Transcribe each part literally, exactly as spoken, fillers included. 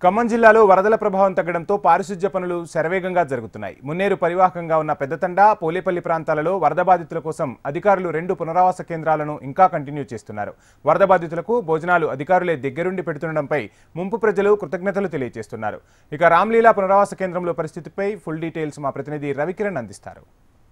ఖమ్మం జిల్లాలో వరదల ప్రభావం తగ్గడంతో పారిశుధ్య పనులు శరవేగంగా జరుగుతున్నాయి. మున్నేరు పరివాహకంగా ఉన్న పెద్దతండ, పోలేపల్లి ప్రాంతాలలో వరద బాధితుల కోసం అధికారులు రెండు పునరావాస కేంద్రాలను ఇంకా కంటిన్యూ చేస్తున్నారు. వరద బాధితులకు భోజనాలు అధికారులే దగ్గరుండి పెడుతుండడంపై ముంపు ప్రజలు కృతజ్ఞతలు తెలియజేస్తున్నారు. ఇక రామ్లీలా పునరావాస కేంద్రంలో పరిస్థితిపై ఫుల్ డీటెయిల్స్ మా ప్రతినిధి రవికిరణ్ అందిస్తారు.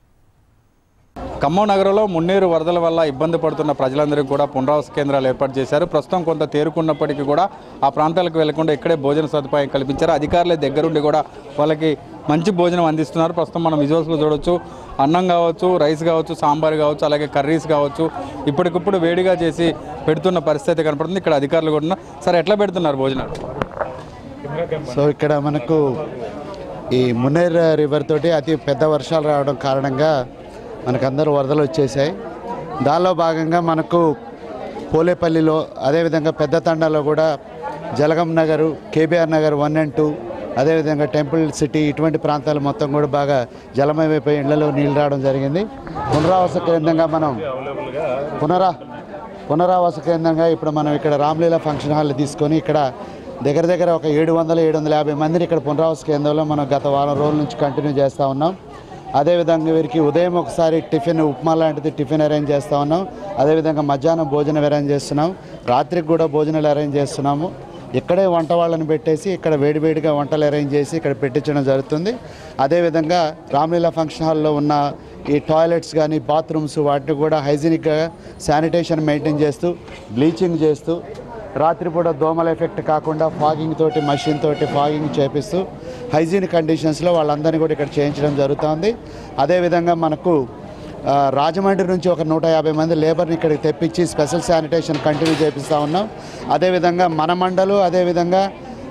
ఖమ్మం నగరంలో మున్నేరు వరదల వల్ల ఇబ్బంది పడుతున్న ప్రజలందరికీ కూడా పునరావాస కేంద్రాలు ఏర్పాటు చేశారు. ప్రస్తుతం కొంత తేరుకున్నప్పటికీ కూడా ఆ ప్రాంతాలకు వెళ్లకుండా ఇక్కడే భోజన సదుపాయం కల్పించారు. అధికారులే దగ్గరుండి కూడా వాళ్ళకి మంచి భోజనం అందిస్తున్నారు. ప్రస్తుతం మనం విజువల్స్లో చూడొచ్చు, అన్నం కావచ్చు, రైస్ కావచ్చు, సాంబార్ కావచ్చు, అలాగే కర్రీస్ కావచ్చు, ఇప్పటికిప్పుడు వేడిగా చేసి పెడుతున్న పరిస్థితి కనపడుతుంది. ఇక్కడ అధికారులు కూడా సరే ఎట్లా పెడుతున్నారు భోజనాలు? సో ఇక్కడ మనకు ఈ మున్నేరు రివర్ తోటి అతి పెద్ద వర్షాలు రావడం కారణంగా మనకు అందరూ వరదలు వచ్చేసాయి. దానిలో భాగంగా మనకు పోలేపల్లిలో, అదేవిధంగా పెద్ద తండాలో కూడా Jalagam Nagar, KBR Nagar one and two, అదేవిధంగా టెంపుల్ సిటీ, ఇటువంటి ప్రాంతాలు మొత్తం కూడా బాగా జలమయమైపోయి ఇళ్లలో నీళ్ళు రావడం జరిగింది. పునరావాస కేంద్రంగా మనం పునరా పునరావాస కేంద్రంగా ఇప్పుడు మనం ఇక్కడ రామ్లీలా ఫంక్షన్ హాల్ తీసుకొని ఇక్కడ దగ్గర దగ్గర ఒక ఏడు వందల ఏడు వందల యాభై మందిని ఇక్కడ పునరావాస కేంద్రంలో మనం గత వారం రోజుల నుంచి కంటిన్యూ చేస్తూ ఉన్నాం. అదేవిధంగా వీరికి ఉదయం ఒకసారి టిఫిన్, ఉప్మా లాంటిది టిఫిన్ అరేంజ్ చేస్తూ ఉన్నాం. అదేవిధంగా మధ్యాహ్నం భోజనం అరేంజ్ చేస్తున్నాం. రాత్రికి కూడా భోజనాలు అరేంజ్ చేస్తున్నాము. ఇక్కడే వంట వాళ్ళని పెట్టేసి ఇక్కడ వేడివేడిగా వంటలు అరేంజ్ చేసి ఇక్కడ పెట్టించడం జరుగుతుంది. అదేవిధంగా రామ్లీలా ఫంక్షన్ హాల్లో ఉన్న ఈ టాయిలెట్స్ కానీ బాత్రూమ్స్ వాటిని కూడా హైజీనిక్గా శానిటేషన్ మెయింటైన్ చేస్తూ, బ్లీచింగ్ చేస్తూ, రాత్రిపూట దోమల ఎఫెక్ట్ కాకుండా ఫాగింగ్ తోటి, మషిన్ తోటి ఫాగింగ్ చేపిస్తూ హైజీన్ కండిషన్స్లో వాళ్ళందరినీ కూడా ఇక్కడ చేయించడం జరుగుతుంది. అదేవిధంగా మనకు రాజమండ్రి నుంచి ఒక నూట యాభై మంది లేబర్ని ఇక్కడికి తెప్పించి స్పెషల్ శానిటేషన్ కంటిన్యూ చేపిస్తూ ఉన్నాం. అదేవిధంగా మన మండలు, అదేవిధంగా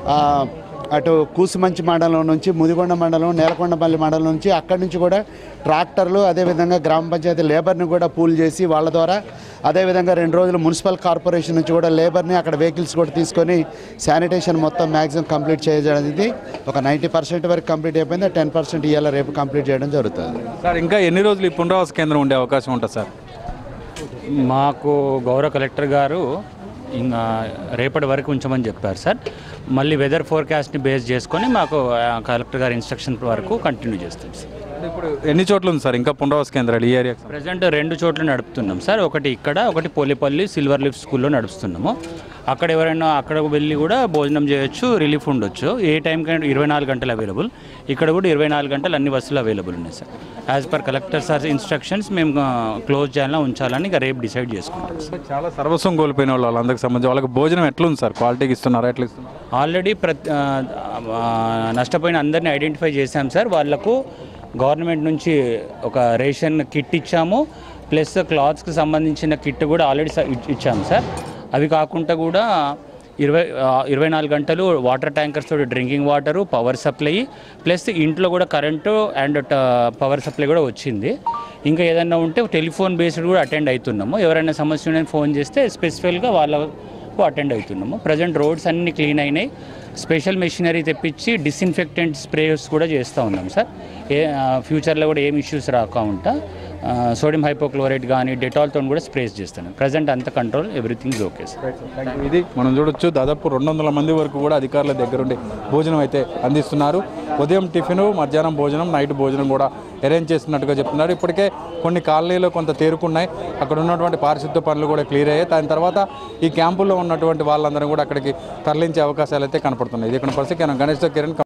అటు కూసుమంచి మండలం నుంచి, ముదిగొండ మండలం, నేలకొండపల్లి మండలం నుంచి, అక్కడి నుంచి కూడా ట్రాక్టర్లు, అదేవిధంగా గ్రామ పంచాయతీ లేబర్ని కూడా పూల్ చేసి వాళ్ళ ద్వారా, అదేవిధంగా రెండు రోజులు మున్సిపల్ కార్పొరేషన్ నుంచి కూడా లేబర్ని అక్కడ వెహికల్స్ కూడా తీసుకొని శానిటేషన్ మొత్తం మ్యాక్సిమం కంప్లీట్ చేయడం ఒక నైంటీ పర్సెంట్ వరకు కంప్లీట్ అయిపోయింది. టెన్ పర్సెంట్ ఇవాళ రేపు కంప్లీట్ చేయడం జరుగుతుంది. సార్ ఇంకా ఎన్ని రోజులు ఈ పునరావాస కేంద్రం ఉండే అవకాశం ఉంటుంది సార్? మాకు గౌరవ కలెక్టర్ గారు ఇంకా రేపటి వరకు ఉంచమని చెప్పారు సార్. మళ్ళీ వెదర్ ఫోర్కాస్ట్ని బేస్ చేసుకొని మాకు కలెక్టర్ గారి ఇన్స్ట్రక్షన్ వరకు కంటిన్యూ చేస్తాం సార్. ఇప్పుడు ఎన్ని చోట్ల ఉంది సార్ ఇంకా పునరావాస కేంద్రాలు ఈ ఏరియా? ప్రజెంట్ రెండు చోట్ల నడుపుతున్నాం సార్. ఒకటి ఇక్కడ, ఒకటి పోలేపల్లి సిల్వర్ లీఫ్ స్కూల్లో నడుపుతున్నాము. అక్కడ ఎవరైనా అక్కడకు వెళ్ళి కూడా భోజనం చేయొచ్చు, రిలీఫ్ ఉండొచ్చు. ఏ టైంకైనా ఇరవై నాలుగు గంటలు అవైలబుల్. ఇక్కడ కూడా ఇరవై నాలుగు గంటలు అన్ని బస్సులు అవైలబుల్ ఉన్నాయి sir. As per collector sir instructions మేము క్లోజ్ చేయాలా ఉంచాలని ఇక రేపు డిసైడ్ చేసుకుంటాం సార్. చాలా సర్వస్వం కోల్పోయిన వాళ్ళు వాళ్ళందరికి సంబంధించి వాళ్ళకి భోజనం ఎట్లుంది సార్? క్వాలిటీకి ఇస్తున్నారా, ఎట్లా ఇస్తున్నారు? ఆల్రెడీ ప్రతి నష్టపోయిన అందరినీ ఐడెంటిఫై చేశాం సార్. వాళ్లకు గవర్నమెంట్ నుంచి ఒక రేషన్ కిట్ ఇచ్చాము, ప్లస్ క్లాత్స్కి సంబంధించిన కిట్ కూడా ఆల్రెడీ ఇచ్చాము సార్. అవి కాకుండా కూడా ఇరవై ఇరవై నాలుగు గంటలు వాటర్ ట్యాంకర్స్ తోటి drinking water, power supply, plus ఇంట్లో కూడా కరెంటు అండ్ పవర్ సప్లై కూడా వచ్చింది. ఇంకా ఏదైనా ఉంటే టెలిఫోన్ బేస్డ్ కూడా అటెండ్ అవుతున్నాము. ఎవరైనా సమస్య ఉందని ఫోన్ చేస్తే స్పెసిఫిక్గా వాళ్ళకు అటెండ్ అవుతున్నాము. ప్రజెంట్ రోడ్స్ అన్నీ క్లీన్ అయినాయి. స్పెషల్ మెషినరీ తెప్పించి డిస్ఇన్ఫెక్టెంట్ స్ప్రేస్ కూడా చేస్తూ ఉన్నాం సార్. ఏ ఫ్యూచర్లో కూడా ఏం ఇష్యూస్ రాకుండా సోడియం హైపోక్లోరైడ్ కానీ డెటాల్తో కూడా స్ప్రేస్ చేస్తున్నాం. ప్రజెంట్ అంత control, everything is okay sir. ఇది మనం చూడొచ్చు, దాదాపు రెండు వందల మంది వరకు కూడా అధికారుల దగ్గరుండి భోజనం అయితే అందిస్తున్నారు. ఉదయం టిఫిన్, మధ్యాహ్నం భోజనం, నైట్ భోజనం కూడా అరేంజ్ చేస్తున్నట్టుగా చెప్తున్నారు. ఇప్పటికే కొన్ని కాలనీలో కొంత తేరుకున్నాయి. అక్కడ ఉన్నటువంటి పారిశుద్ధ్య పనులు కూడా క్లియర్ అయ్యాయి. దాని తర్వాత ఈ క్యాంపుల్లో ఉన్నటువంటి వాళ్ళందరూ కూడా అక్కడికి తరలించే అవకాశాలు అయితే కనపడుతున్నాయి. ఇది ఇక్కడ పరిస్థితి. గణేష్ కిరణ్.